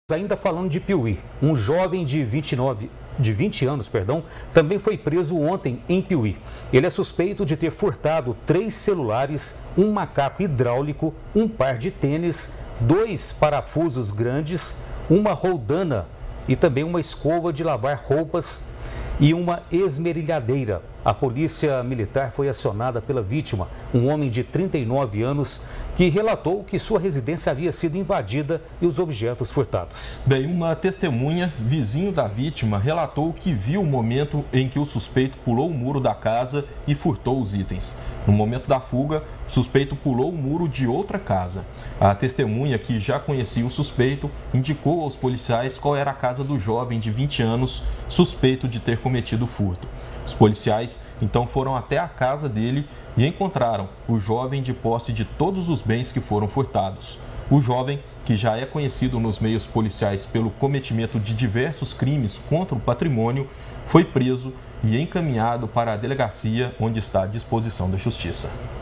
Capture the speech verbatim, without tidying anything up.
Ainda falando de Piuí, um jovem de vinte e nove, de vinte anos, perdão, também foi preso ontem em Piuí. Ele é suspeito de ter furtado três celulares, um macaco hidráulico, um par de tênis, dois parafusos grandes, uma roldana e também uma escova de lavar roupas e uma esmerilhadeira. A polícia militar foi acionada pela vítima, um homem de trinta e nove anos, que relatou que sua residência havia sido invadida e os objetos furtados. Bem, uma testemunha, vizinho da vítima, relatou que viu o momento em que o suspeito pulou o muro da casa e furtou os itens. No momento da fuga, o suspeito pulou o muro de outra casa. A testemunha, que já conhecia o suspeito, indicou aos policiais qual era a casa do jovem de vinte anos, suspeito de ter cometido o furto. Os policiais então foram até a casa dele e encontraram o jovem de posse de todos os bens que foram furtados. O jovem, que já é conhecido nos meios policiais pelo cometimento de diversos crimes contra o patrimônio, foi preso e encaminhado para a delegacia, onde está à disposição da Justiça.